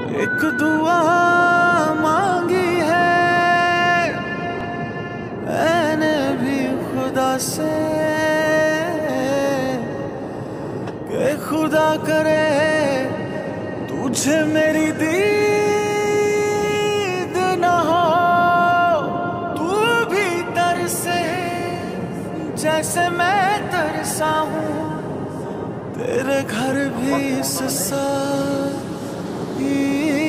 एक दुआ मांगी है मैंने भी खुदा से कि खुदा करे तुझे मेरी दीद न हो, तू भी तरसे जैसे मैं तरसा हूँ, तेरे घर भी इस साल